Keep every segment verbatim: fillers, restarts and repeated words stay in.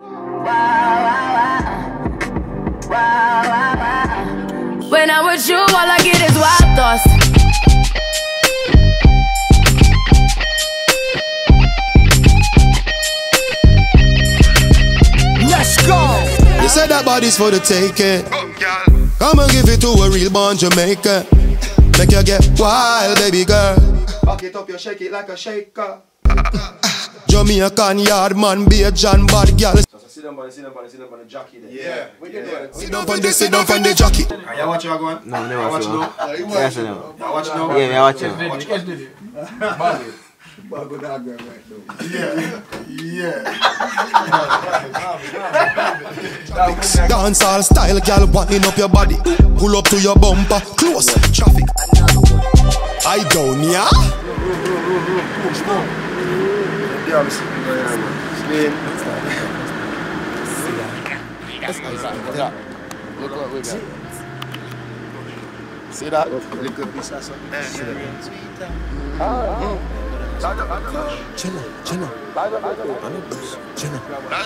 When I'm with you, all I get is wild thoughts. Let's go. You said that body's for the taking. Come and give it to a real born Jamaican. Make you get wild, baby girl. Back it up, you shake it like a shaker. Jamaican yard man, be a John bad girl. Sit down on the, sit down on the, sit down on the jockey there. Yeah. yeah. Sit down on the, sit down on the jockey. Are you watching going? No, I never watch now. Yes, I know. You watch now? Yeah, I watch now. Watch it. Yeah. Yeah. Dancehall style, girl, winding up your body. Pull up to your bumper, close traffic. I don't, yeah? Yeah, Slim. Look what we got. See that? Little piece of something. Chilla, chilla. Chilla.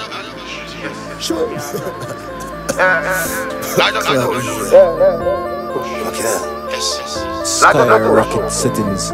Skyrocket settings.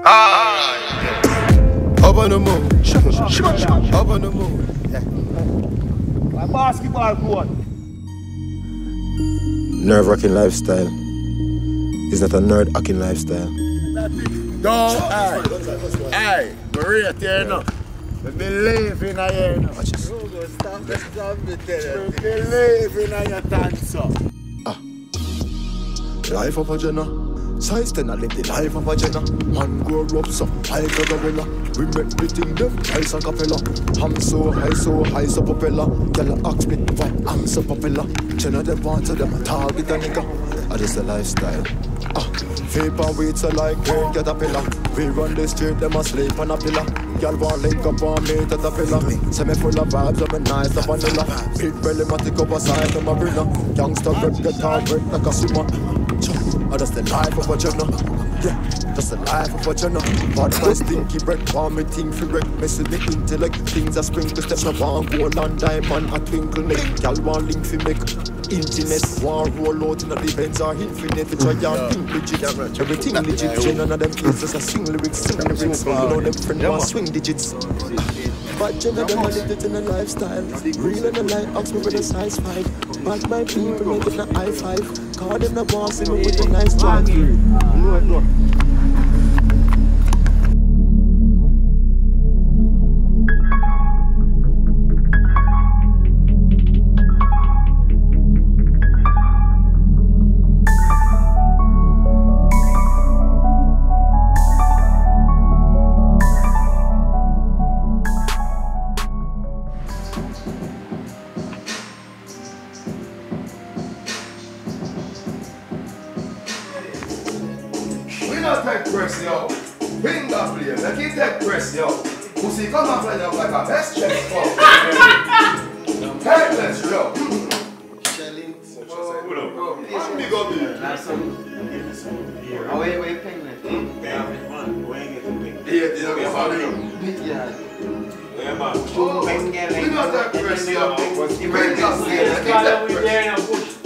Up on the moon. Up on the moon. My basketball court. Nerve-wracking lifestyle is not a nerd-hacking lifestyle. No, aye. Aye, we're right here now. We believe in a year now. Watch this. We believe in a year dancer. Ah. Life of a Jenna. Size ten, I live the life of a Jenna. Man grow up so high to the winner. We make the thing them rise a cappella. I'm so high, so high, so popular. Girl ask me why I'm so popular. Jenna them want to them a target a nigga. I just a lifestyle. Ah, vape and weed so like girl get a pillar. We run the street, them a sleep on a pillar. Girl want link up on me to the pillar. Say me full of vibes, I'm a nice of vanilla. Big belly, ma take up a side of my brinner. Youngster rep get hard break like a swimmer. Oh, that's the life of a journal. Yeah, that's the life of a journal. But my stinky bread, want me think for wreck. Messing the intellect, things are sprinkle. Step no one, gold and diamond, a twinkle neck. Girl want link for make internet. Want roll out in the events are infinite. We try and think legit. Everything legit. Gen none of them kids just a sing lyrics, sing lyrics. You know them friend want swing digits. But Gen of them are lived in a lifestyle. Real in the life, ask me with a size five. But my people making a high five. Call them the boss, see me with a nice job. Take press, yo. Finger play, make it take press, yo. Pussy come and fly up like a best chest pop. Headless, yo. Shelling. Hold up. Big up here. Oh, wait, wait, penguin. Yeah, man. Where you get the penguin? Yeah, you know, it's funny. Yeah. Yeah, man. Oh, we don't take press, yo. Finger play, make it take press.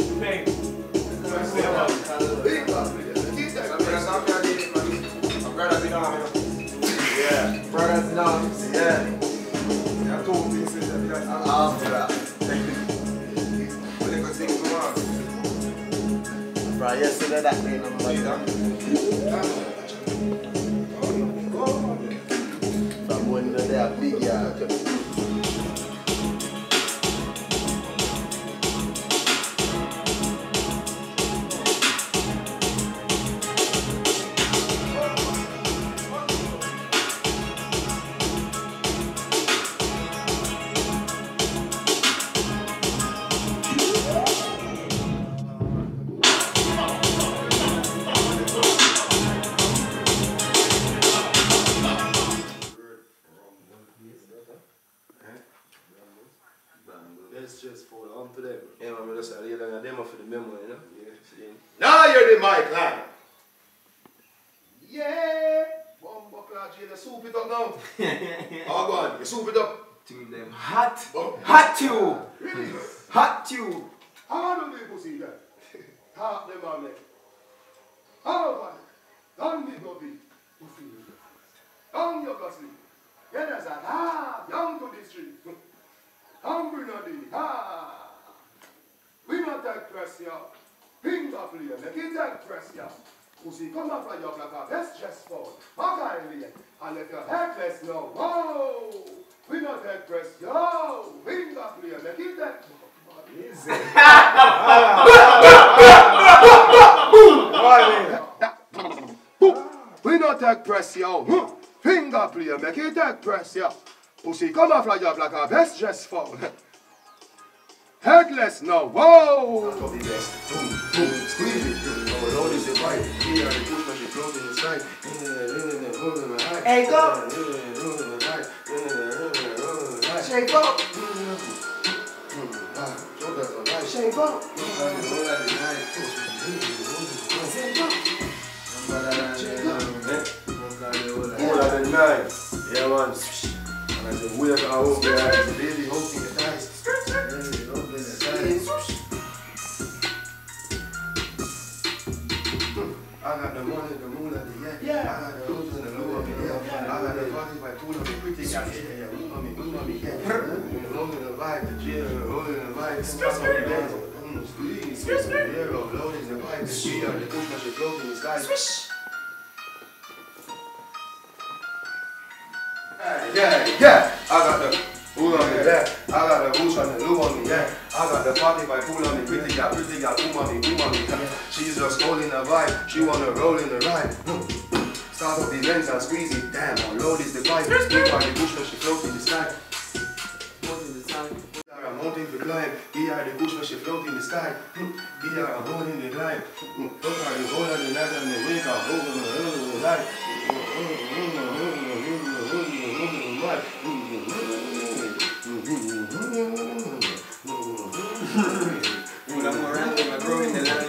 Yeah, brothers in arms, yeah. I told you, I'm after that. What they could sing tomorrow? Bro, yesterday that day, I'm like that. From when they're big, yeah. Let's just hold on to them. Yeah, man, we just lay down a demo for the memo, you know? Yeah, see? Now you're the mic, lad. Yeah. Bumbo clad, you soup it up now. Oh, go on, you soup it up. Tune them hot. Hot you. Hot you. How do people see that? Half them are like, how about it? Don't need no be. Who feel it? Don't you go sleep. Yeah, that's a ah, young to the street. Hungry no day. Ah. We not take press here. Finger play, make it take press here. Pussy come up from your black up, let's just fall. Okay, and let your headless know. Whoa! We not take press, yo! Finger play, make it take. Easy. We not take press, yo. Finger play, make it take press, yo. Pussy come up from your black up, let's just fall. Headless now, whoa! That's the best. Boom, boom, squeeze it. Our Lord is the right. We are the push when she flows in the sky. Hey, go! Shape up! Shape up! All of the night. Yeah, man. And I said, we are home there. The baby hosting the dice. I got the money, the moon, and the yeah. yeah. I got the roots and the low of me, yeah. I got the body by pull of me, pretty yeah, yeah, yeah. Move on me, move on me, yeah. Holding the vibe, the jail, holding the vibe. Excuse me. Excuse me. Yeah, loading the vibe, the gear, the push that you float in the sky. Swish. Yeah, yeah. I got the Who on me, yeah. I got the boots on the loo on me, yeah. I got the party by pool on me, pretty gal, pretty gal, boom on me, boom on me. She's just holding the vibe, she wanna roll in the ride. Start up the lens and squeeze it, damn, our load is the vibe. Big party bush when she float in the sky. I'm mounting the climb, here are the bush when she float in the sky. Here I'm holding the climb. Look how you hold on the night and the wake up, over the light. Full of more rhyme with my bro in the line.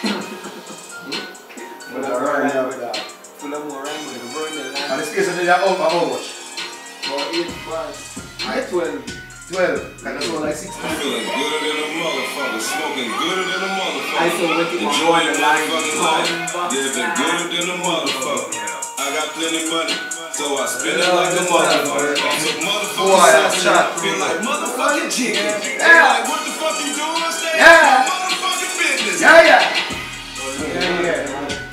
Full of more rhyme with that. Full of more rhyme with the bro in the line. And the space is how how much? About eight bars. I twelve. twelve. Kind of sound like sixteen. I'm feeling gooder than a motherfucker, smoking gooder than a motherfucker. I saw what you enjoying the motherfucking life, living gooder than a motherfucker. I got plenty money, so I spend it like a motherfucker. So motherfucker, feel like motherfucking chicken. Yeah. Like what the fuck you doing? Stay Yeah. motherfucking business. Yeah, yeah. Yeah, yeah.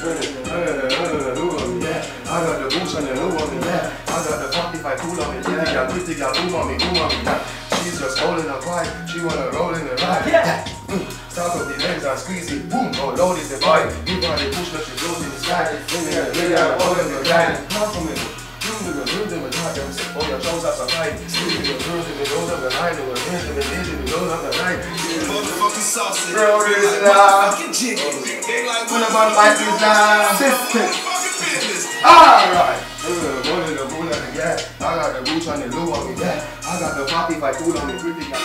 I got the boots on the low on me, yeah. I got the forty-five cool on me, pretty gal, pretty gal, boom on me, boom on me, yeah. She's just holding a vibe, she wanna roll in the ride. Yeah. Start up the lens and squeeze it, boom, oh Lord is the vibe. Give her the push that she blows in the sky. Bring her all in the grind. Come from it. Oh, your trousers are tight. Sleeping your girls in the road of the line. They were hands in the days in the road of the line. Motherfucking sausage. Bro, this is motherfucking chicken. They like what about my business? Alright. One in the moon on the yeah. I got the boots on the low on me, yeah. I got the forty-five cool on me, pretty gal.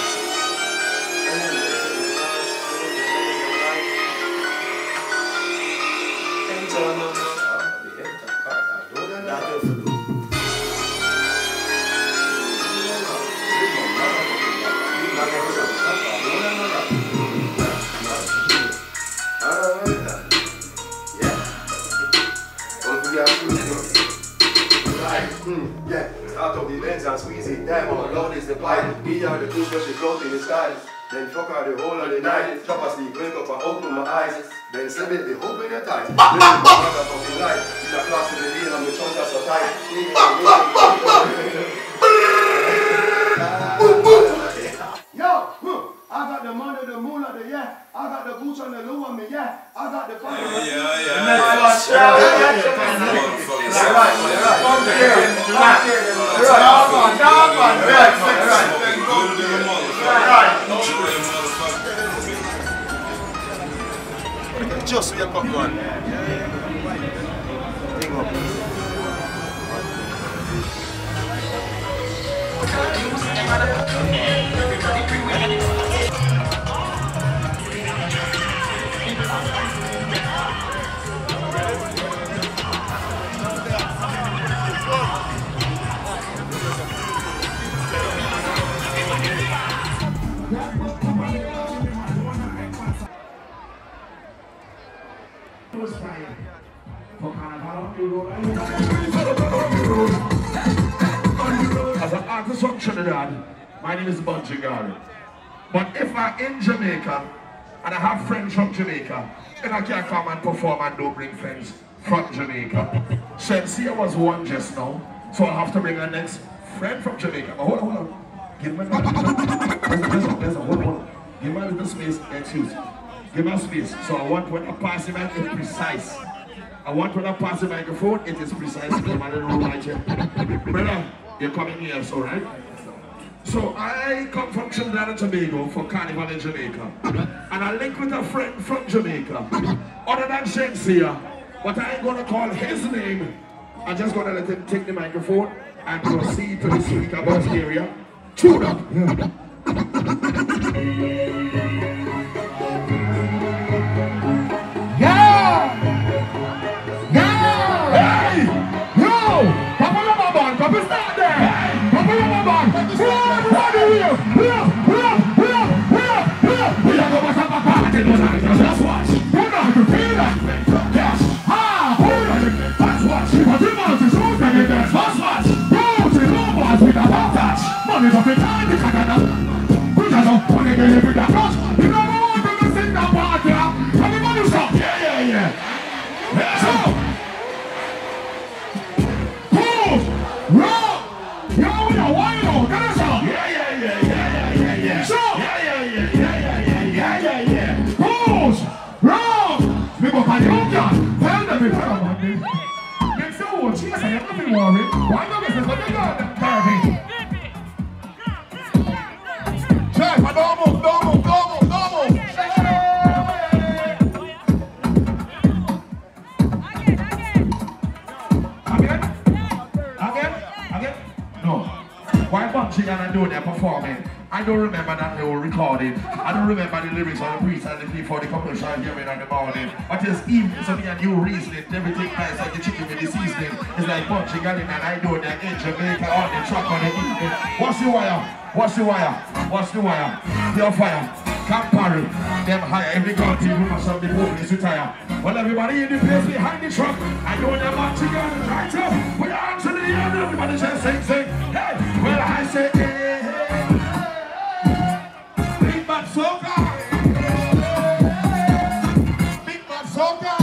Yeah, start up the lens and squeeze it. Damn, our Lord is the pipe. Here are the push when she float in the sky. Then fuck her the whole of the night. Drop asleep, wake up and open my eyes. Then slip it, they open your thighs. Then the fucking light. In the class in the deal and the trousers so tight. Yo, I got the money, the moon, the yeah. I got the boots on the low on me, yeah. I got the fire. Yeah, yeah, yeah. The next one. Yeah, yeah, yeah. You're right, you're right. You're right. You're right. Dog on, dog on. You're right, you're right. You're right. Just your popcorn. Think up. Trinidad, my name is Bunji Garden. But if I'm in Jamaica and I have friends from Jamaica, then I can't come and perform and don't bring friends from Jamaica. Shenseea was one just now, so I'll have to bring our next friend from Jamaica. But hold on, hold on. Give me a little, there's a, there's a, hold on, hold on. Give me a little space, excuse. Give me a space. So I want when I pass the mic, it's precise. I want when I pass the microphone, it is precise. Give me a little room right here. Brother, you're coming here, so right? So I come from Trinidad and Tobago for Carnival in Jamaica. And I link with a friend from Jamaica, other than Shenseea, but I ain't gonna call his name. I'm just gonna let him take the microphone and proceed to the speaker box area. Tune up. Yeah. Yeah! Yeah! Hey! Yo! Papa Lamaban, Papa start there! Hey! Papa Lamaban! Who are everybody here? Here! Here! Here! Here! Here! We are going to have a party tonight. Just watch. Who knows the feeling? Yes! Ah! Who knows the Let's watch. But the mountain shows that it is. Let's watch. Go to no boys with a hot touch. Money's up in time. It's like a we just don't want to get it with that touch. You know what? We're going to sing that party. Everybody stop. Yeah, yeah, yeah. Yeah. So. Push. Roll. Yo, yo, why you? Get us up. Yeah, yeah, yeah, yeah, yeah, yeah. So. Yeah, yeah, yeah, yeah, yeah, yeah, yeah, yeah. Push. Roll. We go for the home yard. Tell them it's a Monday. Next to one, she has nothing worried. Why not business? What they got? Perfect. Chef, don't move, don't move, don't move, don't move. Again? Again? Again? No. Why Bunji and I do that performing? I don't remember that they were recording. I don't remember the lyrics or the priest and the before the commercial here in the morning. But it's evening, so me and you reasoning, everything nice like the chicken with the seasoning. It's like Bunji Garden and I do that in Jamaica on the truck on the evening. What's the wire? What's the wire? What's the wire? Your fire. Camp Parry. Them higher. Every country who must have the police retire. Well, everybody in the place behind the truck. I know them all together. Right up. We are to the end. Everybody say, sing, sing. Hey. Well, I say, hey, hey. Big Bad Soca. Big Bad Soca.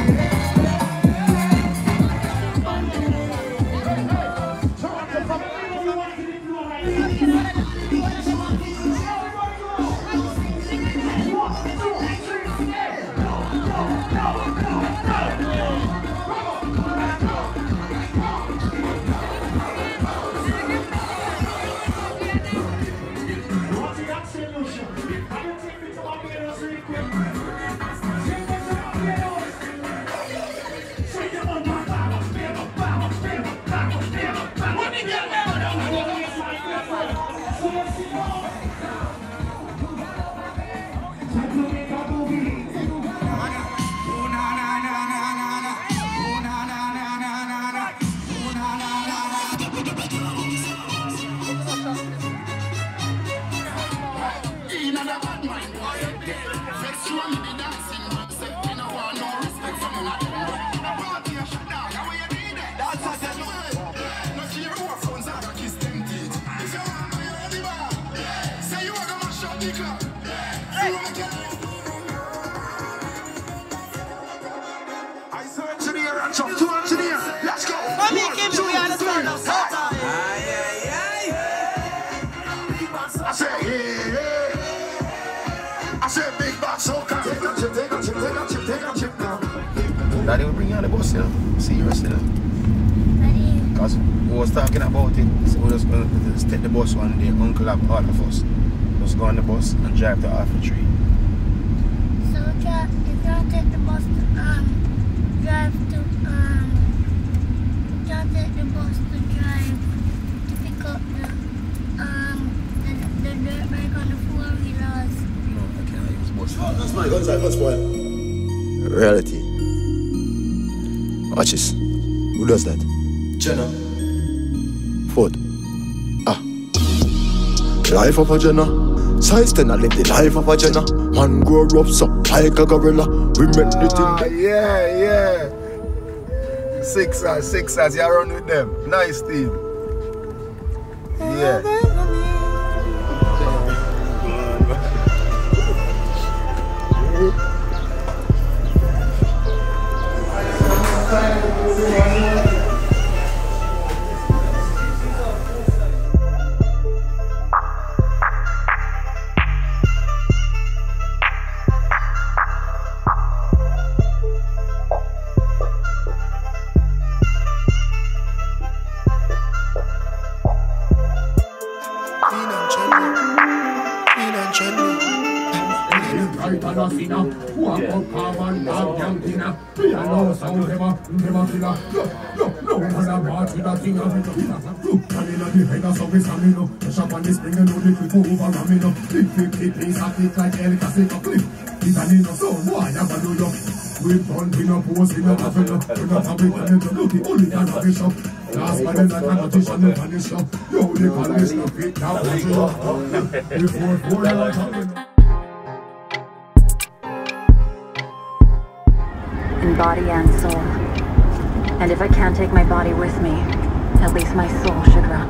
Let's go. Mommy, give me the sound of Satan. I say, yeah, yeah. I say, Big Bad Soca. Take a chip, take a chip, take a chip, take a chip now. Daddy will bring you on the bus here. See you yesterday. Because we was talking about it. So we was going to take the bus one day. Uncle have all of us. Just go on the bus and drive to Alpha Tree. So you can't, you can't take the bus to um drive to um you can't take the bus to drive to pick up the um the, the dirt bike on the four wheelers. No, I can't use bus. Oh, that's my guns, I got spoiled. Reality. Watch this. Who does that? Jenna. Ford. Ah. Life of a Jenna. Size ten, I live the life of a Jenna. Man grow up so like a gorilla. We make the thing. Ah, yeah, yeah. Sixers, Sixers, you run with them. Nice team. Yeah. tight and a sinner. Walk up, calm and dog, young dinner. Me a know sound, never, never killer. No, no, no, man a march with a thing of it. Look, and in the head of some is coming, no. Push up on the spring and no liquid over ramming, no. Click, click, click, please, I click like El Casico, click. It's an in a song, why never do you? We don't be no pose, we no have no. We no have it, and it's the only kind of bishop. Last man, like a magician, no vanish up. Yo, the police no fit now, watch you up. Before four hours, in body and soul. And if I can't take my body with me, at least my soul should run.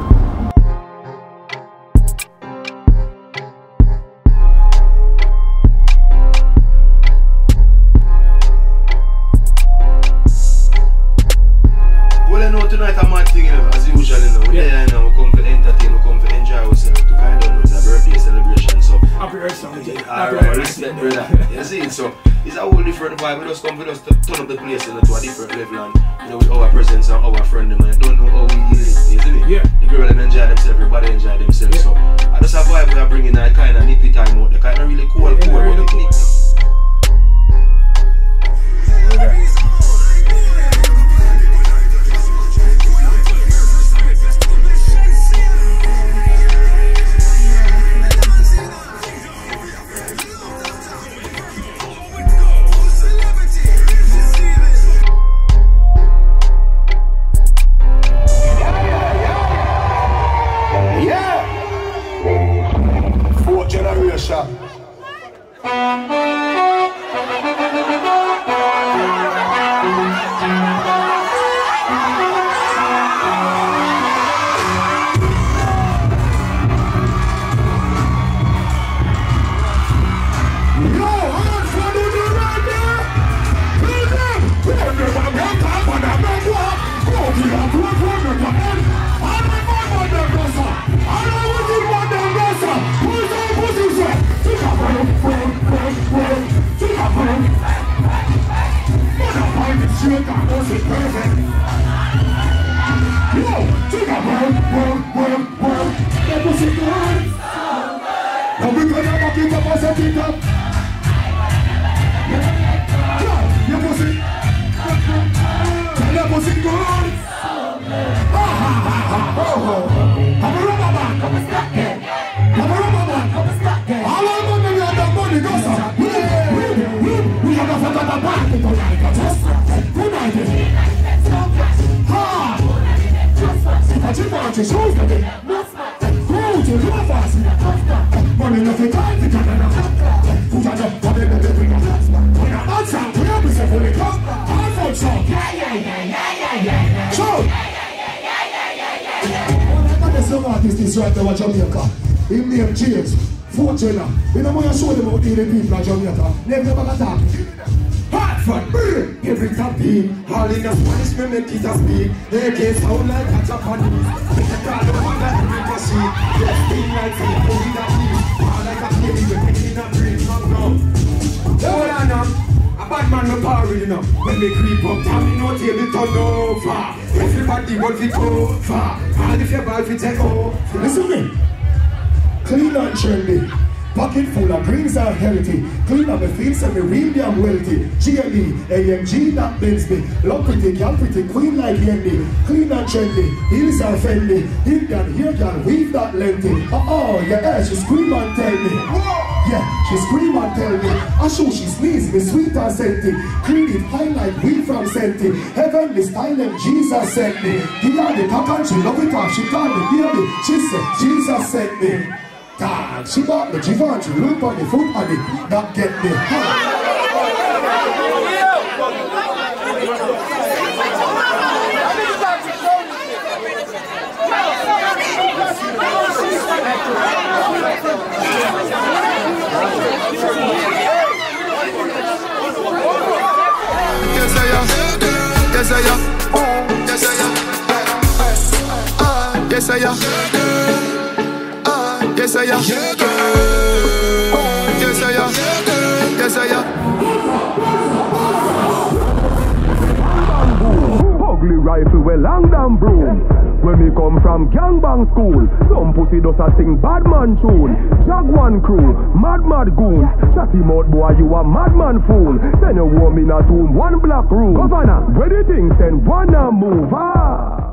Well, I know tonight a mad thing, you know, as usual, you know. We're there, you know, we come to entertain, we come to enjoy ourselves, to kind of know it's a birthday celebration, so. Happy birthday, alright, respect, brother. You see, so it's a whole different vibe. We just come with us to turn up the place, you know, to a different level, and you know, with our presence and our friend, man. You don't know how we live, isn't it? Yeah. The girl them enjoy themselves, everybody enjoy themselves. Yeah. So I just a vibe we are bringing that kind of nippy time out, the kind of really cool, cool, really but cool. Jamaica. Him name James, Fortuna. We don't want to show them how the people of Jamaica. Never ever talk. Hot front, brr, every top beat. All in the Spanish, we make it a speak. A K sound like a Japanese. It's a call of one that we can see. Just feel like a movie that leaves. All like a baby, we're making a breeze from now. Hold on now. A bad man no power really now. When they creep up, tell me no table turn over. Everybody want to go far. And if you're bad, we take over. Listen to me. Clean and trendy. Pocket full of greens are healthy. Clean up the fields and me real damn wealthy. G L E, A M G that bends me. Love pretty, gal pretty, queen like Yendi. Clean and trendy, heels are fendi. Indian hair gal, weave that lengthy. Uh oh, yeah, she scream and tell me. Yeah, she scream and tell me. I show she sneeze, me sweet and scenty. Clean it high like weed from Senti. Heavenly style and Jesus sent me. Give her the cock and she love it off. She called me baby. She said Jesus sent me. God, she got the Jivan, she look on the foot and it not get me. Yes, I am. Yes, I am. Yes, I am. Yes, I am. Yes, I am. Yes, I am. Yes, I am. Ugly rifle with long damn broom. When me come from gangbang school, some pussy does a sing bad man tune. Jaguan crew, mad mad goons. Chatty mouth boy, you a madman fool. Send a woman in a tomb, one black room. Governor, where the thing send one a move, ah.